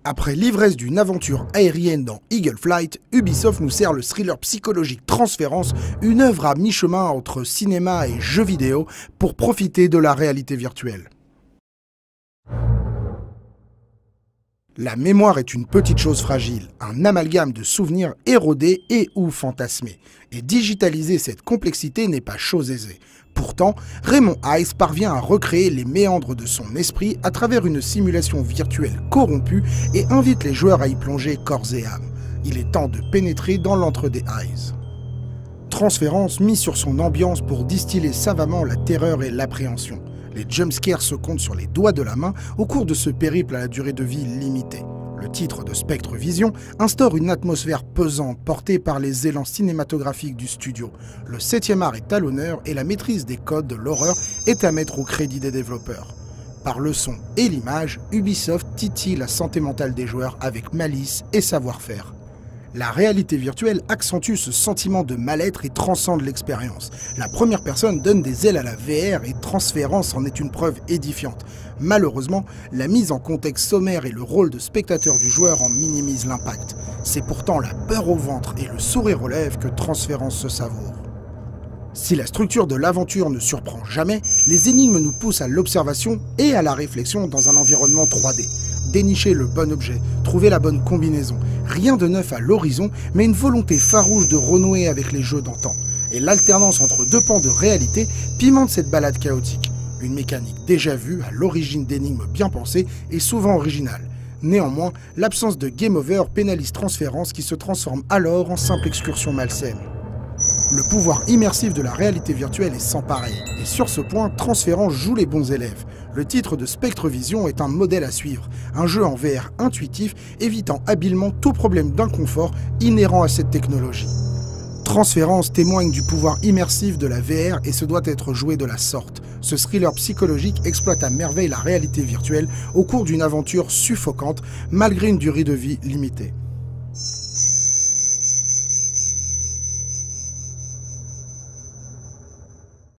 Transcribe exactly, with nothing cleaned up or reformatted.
Après l'ivresse d'une aventure aérienne dans Eagle Flight, Ubisoft nous sert le thriller psychologique Transférence, une œuvre à mi-chemin entre cinéma et jeux vidéo pour profiter de la réalité virtuelle. La mémoire est une petite chose fragile, un amalgame de souvenirs érodés et ou fantasmés. Et digitaliser cette complexité n'est pas chose aisée. Pourtant, Raymond Hayes parvient à recréer les méandres de son esprit à travers une simulation virtuelle corrompue et invite les joueurs à y plonger corps et âme. Il est temps de pénétrer dans l'antre des Hayes. Transférence mise sur son ambiance pour distiller savamment la terreur et l'appréhension. Les jumpscares se comptent sur les doigts de la main au cours de ce périple à la durée de vie limitée. Le titre de Spectre Vision instaure une atmosphère pesante portée par les élans cinématographiques du studio. Le septième art est à l'honneur et la maîtrise des codes de l'horreur est à mettre au crédit des développeurs. Par le son et l'image, Ubisoft titille la santé mentale des joueurs avec malice et savoir-faire. La réalité virtuelle accentue ce sentiment de mal-être et transcende l'expérience. La première personne donne des ailes à la V R et Transférence en est une preuve édifiante. Malheureusement, la mise en contexte sommaire et le rôle de spectateur du joueur en minimisent l'impact. C'est pourtant la peur au ventre et le sourire aux lèvres que Transférence se savoure. Si la structure de l'aventure ne surprend jamais, les énigmes nous poussent à l'observation et à la réflexion dans un environnement trois D. Dénicher le bon objet, trouver la bonne combinaison. Rien de neuf à l'horizon, mais une volonté farouche de renouer avec les jeux d'antan. Et l'alternance entre deux pans de réalité pimente cette balade chaotique. Une mécanique déjà vue, à l'origine d'énigmes bien pensées et souvent originales. Néanmoins, l'absence de game over pénalise Transférence qui se transforme alors en simple excursion malsaine. Le pouvoir immersif de la réalité virtuelle est sans pareil, et sur ce point, Transférence joue les bons élèves. Le titre de Spectre Vision est un modèle à suivre, un jeu en V R intuitif, évitant habilement tout problème d'inconfort inhérent à cette technologie. Transférence témoigne du pouvoir immersif de la V R et se doit être joué de la sorte. Ce thriller psychologique exploite à merveille la réalité virtuelle au cours d'une aventure suffocante, malgré une durée de vie limitée.